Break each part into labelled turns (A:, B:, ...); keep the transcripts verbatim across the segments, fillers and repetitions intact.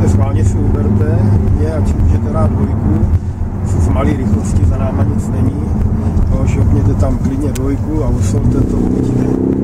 A: takže schválně si uberte, mě, ať si můžete dát dvojku, z malé rychlosti za náma nic není, no, šopněte tam klidně dvojku a usolte to, uvidíte.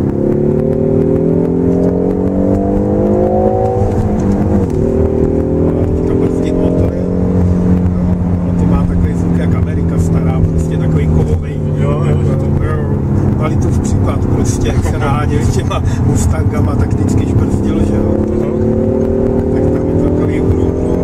A: Teďka brzdit motorem, no, to má takový zvuk jak Amerika stará, prostě takový kovovej, jo, Valitův případ prostě, jak se naháděl s těma Mustangama, tak vždycky šbrzdil, že jo. Tak tam je takový uhrůvnu.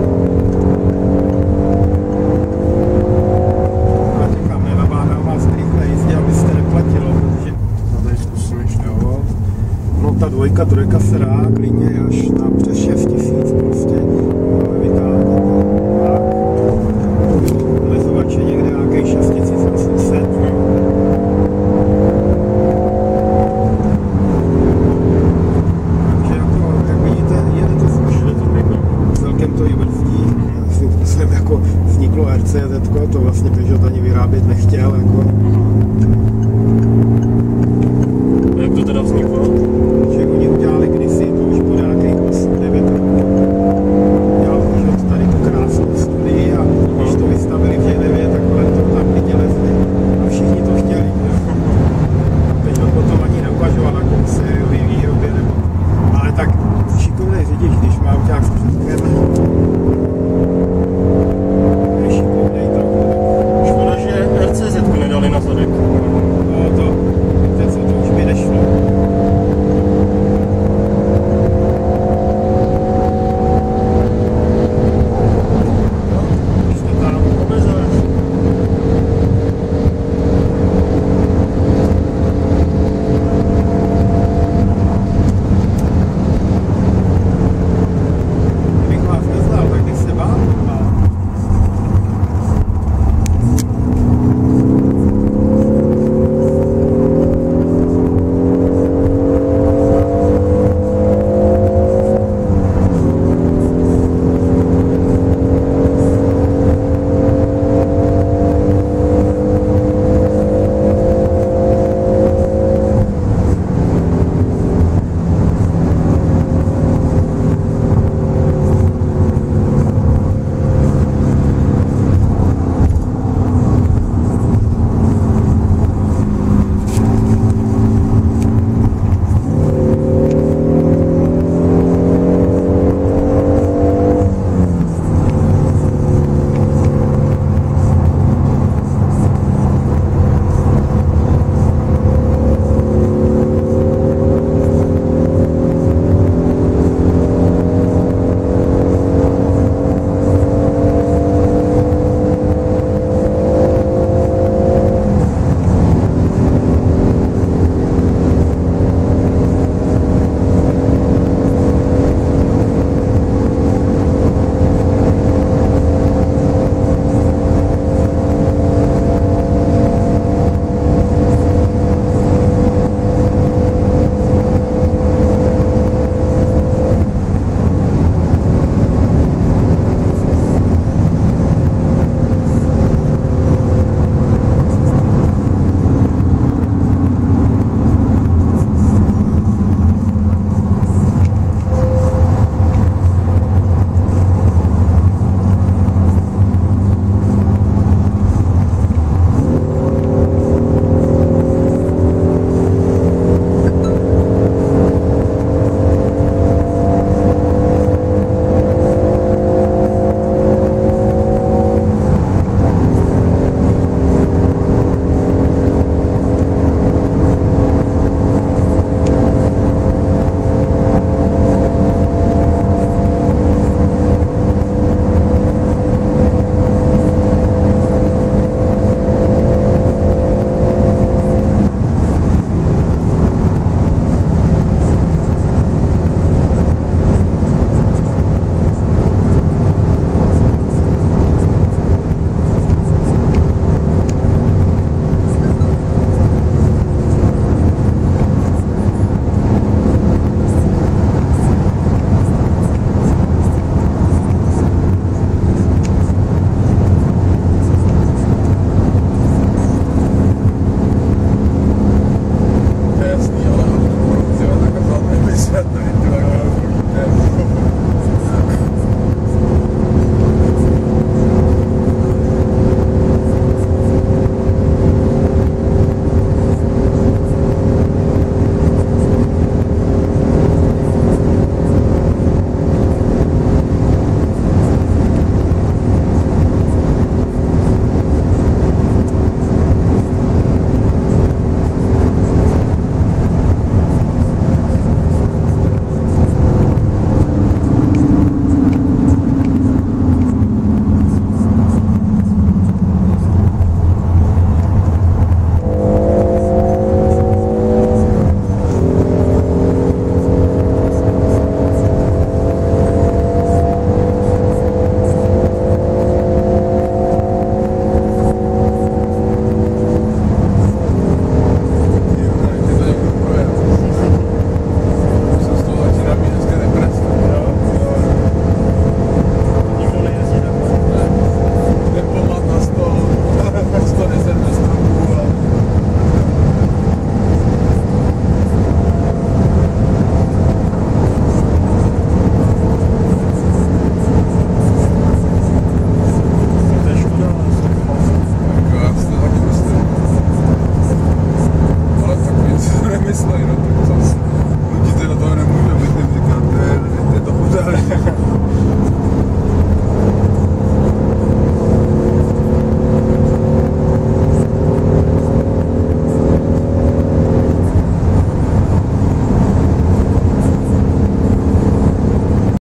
A: A říkám, nenabádám vás rychle jízdě, abyste neplatilo, protože...
B: No tady zkusíš,
A: jo. No ta dvojka, trojka se dá klidně až na přes šest tisíc prostě vytáhněte. Tak. Omezovač je někde nějakých šest tisíc osm set. Vzniklo R C Z, to vlastně Peugeot ani vyrábět nechtěl, jako